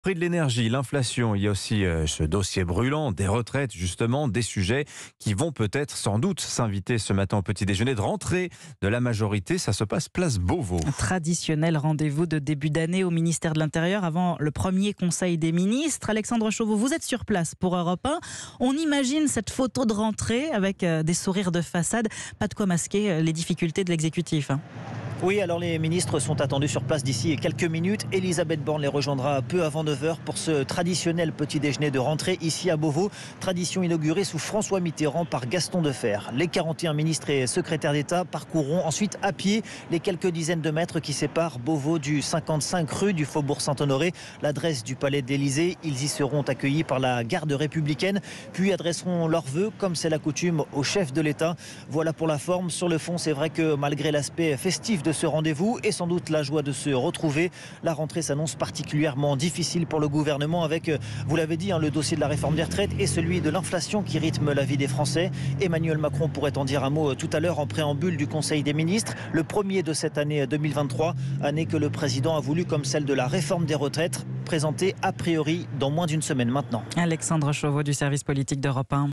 Prix de l'énergie, l'inflation, il y a aussi ce dossier brûlant des retraites, justement, des sujets qui vont peut-être, sans doute, s'inviter ce matin au petit déjeuner de rentrée de la majorité. Ça se passe place Beauvau. Un traditionnel rendez-vous de début d'année au ministère de l'Intérieur avant le premier conseil des ministres. Alexandre Chauveau, vous êtes sur place pour Europe 1. On imagine cette photo de rentrée avec des sourires de façade. Pas de quoi masquer les difficultés de l'exécutif. Oui, alors les ministres sont attendus sur place d'ici quelques minutes. Elisabeth Borne les rejoindra peu avant 9h pour ce traditionnel petit déjeuner de rentrée ici à Beauvau. Tradition inaugurée sous François Mitterrand par Gaston Defferre. Les 41 ministres et secrétaires d'État parcourront ensuite à pied les quelques dizaines de mètres qui séparent Beauvau du 55 rue du Faubourg Saint-Honoré, l'adresse du Palais de l'Élysée. Ils y seront accueillis par la garde républicaine, puis adresseront leurs vœux, comme c'est la coutume, au chef de l'État. Voilà pour la forme. Sur le fond, c'est vrai que malgré l'aspect festif de ce rendez-vous et sans doute la joie de se retrouver, la rentrée s'annonce particulièrement difficile pour le gouvernement avec, vous l'avez dit, le dossier de la réforme des retraites et celui de l'inflation qui rythme la vie des Français. Emmanuel Macron pourrait en dire un mot tout à l'heure en préambule du Conseil des ministres, le premier de cette année 2023, année que le président a voulu comme celle de la réforme des retraites, présentée a priori dans moins d'une semaine maintenant. Alexandre Chauveau du service politique d'Europe 1.